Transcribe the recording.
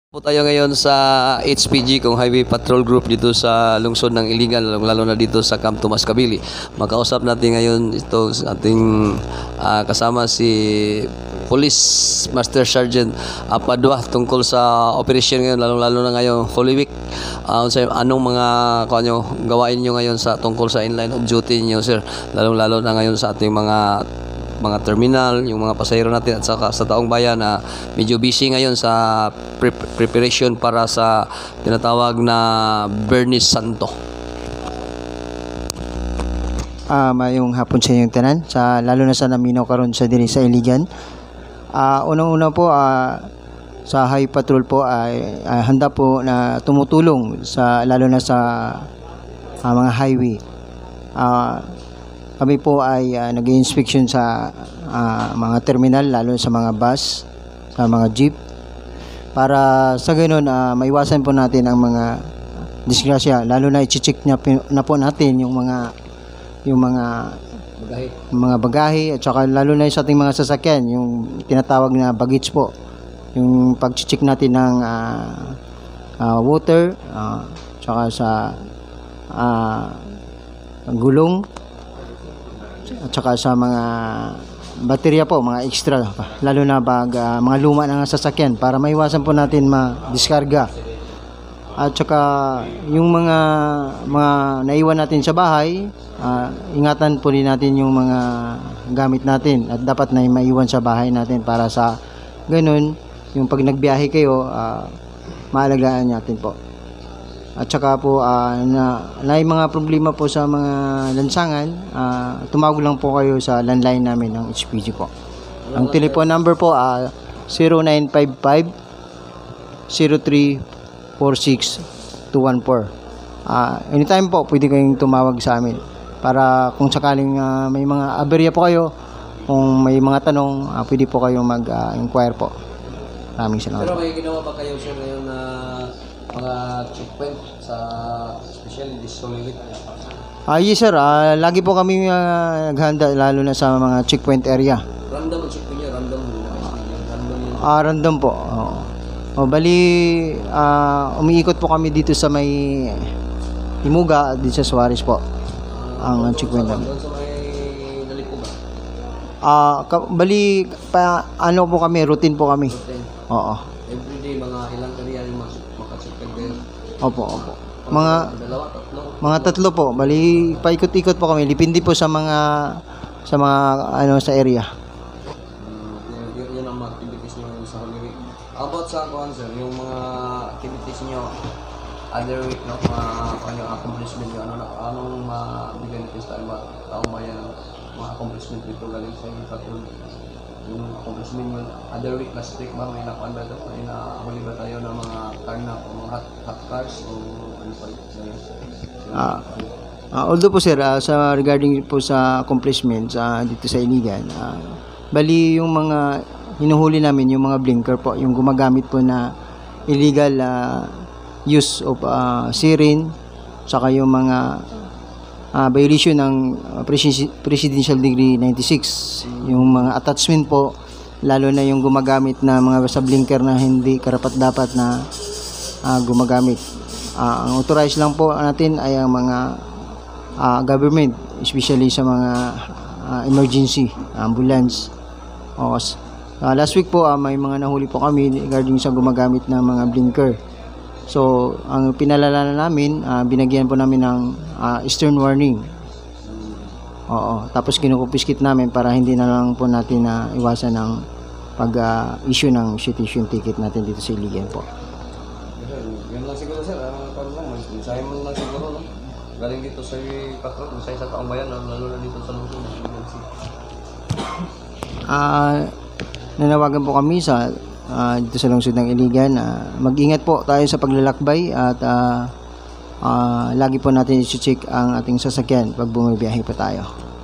Po tayo ngayon sa HPG kung Highway Patrol Group dito sa lungsod ng Iligan, lalo na dito sa Camp Tomas Cavite. Makausap natin ngayon ito sa ating kasama si Police Master Sergeant Padua tungkol sa operation ngayon, lalo na ngayon Holy Week. Anong mga gawain nyo ngayon sa tungkol sa inline of duty nyo, sir, lalo na ngayon sa ating mga terminal, yung mga pasahero natin at saka sa taong bayan na medyo busy ngayon sa preparation para sa tinatawag na Bernis Santo. Mayong hapon sa inyong tanan, lalo na sa naminaw karon sa diri sa Iligan. Unang-una po, sa Highway Patrol po ay handa po na tumutulong lalo na sa mga highway. Kami po ay nag-inspection sa mga terminal, lalo sa mga bus, sa mga jeep, para sa ganun maiwasan po natin ang mga disgrasya, lalo na i-check na po natin yung mga bagahe at saka lalo na sa ating mga sasakyan, yung tinatawag na baggage po, yung pag-check natin ng water, saka sa gulong, at saka sa mga baterya po, mga extra, lalo na mga luma ng sasakyan, para maiwasan po natin ma-diskarga. At saka yung mga naiwan natin sa bahay, ingatan po rin natin yung mga gamit natin at dapat na maiwan sa bahay natin, para sa ganun yung pag nagbiyahe kayo, maalagaan natin po. At saka po may mga problema po sa mga lansangan, tumawag lang po kayo sa landline namin ng HPG po. Ang telephone number po 0955 0346 214. Anytime po pwede kayong tumawag sa amin, para kung sakaling may mga aberya po kayo, kung may mga tanong, pwede po kayong mag-inquire po. Maraming salamat. Pero may ginawa ba kayo, sir, ngayon na mga checkpoint sa especially this Holy Week? Yes sir, lagi po kami naghanda, lalo na sa mga checkpoint area. Random ang checkpoint nyo? Random po. Bali, umiikot po kami dito sa may Imuga, dito sa Suarez po. Ang checkpoint namin. Doon sa may Nalipuga? Bali, po kami, routine po kami. Routine? Oo. Everyday, mga ilang area yung makacheckpoint kayo? Opo. Mga tatlo po. Bali, paikot-ikot po kami. Depende po sa mga sa area. Yun ang mga activities nyo sa Holy Week. About sa sir, yung mga activities nyo other week, no? Mga accomplishment nyo, anong mabigyan nito sa taong bayan, mga accomplishment nito galing sa inyo patrol? Yung accomplishment nyo other week, last week ba, may nakuan ba ito? May nahuli ba tayo ng mga karna o mga hot cars o ano pa although po sir, regarding po sa accomplishments dito sa Iligan, bali yung mga hinuhuli namin, yung mga blinker po, yung gumagamit po na illegal use of siren, saka yung mga violation ng Presidential Decree 96, yung mga attachment po, lalo na yung gumagamit na mga sa blinker na hindi karapat-dapat na gumagamit. Ang authorized lang po natin ay ang mga government, especially sa mga emergency, ambulance. Last week po may mga nahuli po kami regarding sa gumagamit ng mga blinker. So, ang pinalala namin, binagyan po namin ng stern warning. Tapos kinukupiskit namin para hindi na lang po natin iwasan ng pag-issue ng citation ticket natin dito sa Iligan po. Yan lang siguro sir, mensahe mo lang siguro, no? Galing dito sa patrol, mensahe sa taong bayan, lalo na dito sa lungsod. Nanawagan po kami dito sa lungsod ng Iligan, mag-ingat po tayo sa paglalakbay at lagi po natin i-check ang ating sasakyan pag bumibiyahe po tayo.